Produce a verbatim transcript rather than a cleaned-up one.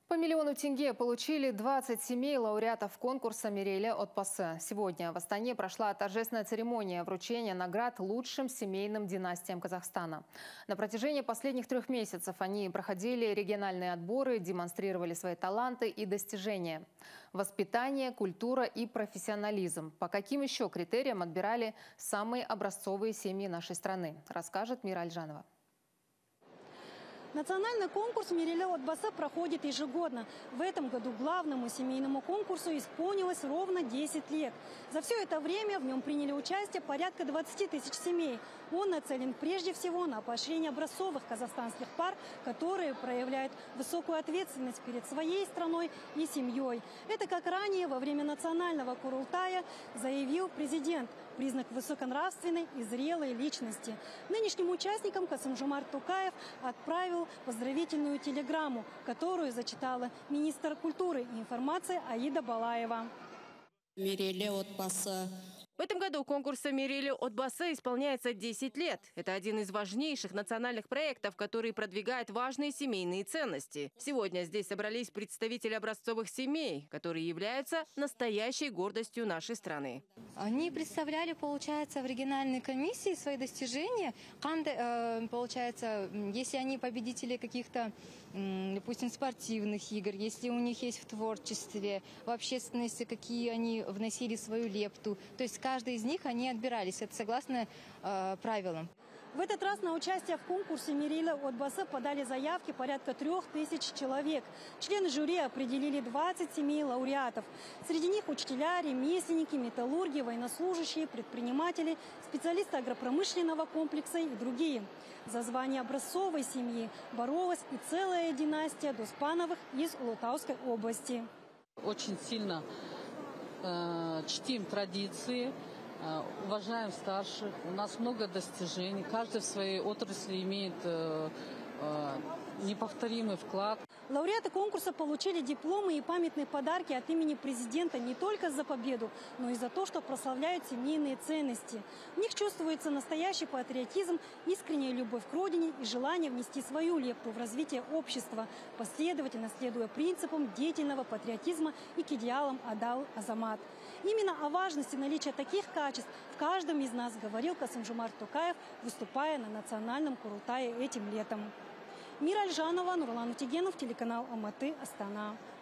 По миллиону тенге получили двадцать семей лауреатов конкурса «Миреле от Пассе». Сегодня в Астане прошла торжественная церемония вручения наград лучшим семейным династиям Казахстана. На протяжении последних трех месяцев они проходили региональные отборы, демонстрировали свои таланты и достижения. Воспитание, культура и профессионализм. По каким еще критериям отбирали самые образцовые семьи нашей страны, расскажет Мира Альжанова. Национальный конкурс «Миреле от Пассе» проходит ежегодно. В этом году главному семейному конкурсу исполнилось ровно десять лет. За все это время в нем приняли участие порядка двадцати тысяч семей. Он нацелен прежде всего на поощрение образцовых казахстанских пар, которые проявляют высокую ответственность перед своей страной и семьей. Это, как ранее во время национального курултая заявил президент, признак высоконравственной и зрелой личности. Нынешним участникам Касым-Жомарт Токаев отправил поздравительную телеграмму, которую зачитала министр культуры и информации Аида Балаева. «Миреле от Пассе». В этом году конкурса «Миреле от Пассе» исполняется десять лет. Это один из важнейших национальных проектов, который продвигает важные семейные ценности. Сегодня здесь собрались представители образцовых семей, которые являются настоящей гордостью нашей страны. Они представляли, получается, в региональной комиссии свои достижения. Получается, если они победители каких-то, допустим, спортивных игр, если у них есть в творчестве, в общественности, какие они вносили свою лепту. То есть каждый из них они отбирались. Это согласно э, правилам. В этот раз на участие в конкурсе «Миреле от Пассе» подали заявки порядка трех тысяч человек. Члены жюри определили двадцать семей лауреатов. Среди них учителя, ремесленники, металлурги, военнослужащие, предприниматели, специалисты агропромышленного комплекса и другие. За звание образцовой семьи боролась и целая династия Доспановых из Улутауской области. Очень сильно э, чтим традиции. Уважаем старших, у нас много достижений, каждый в своей отрасли имеет э, э, неповторимый вклад. Лауреаты конкурса получили дипломы и памятные подарки от имени президента не только за победу, но и за то, что прославляют семейные ценности. В них чувствуется настоящий патриотизм, искренняя любовь к родине и желание внести свою лепту в развитие общества, последовательно следуя принципам деятельного патриотизма и к идеалам Адал Азамат. Именно о важности наличия таких качеств в каждом из нас говорил Касым-Жомарт Токаев, выступая на национальном курултае этим летом. Мира Альжанова, Нурлан Утегенов, телеканал Алматы, Астана.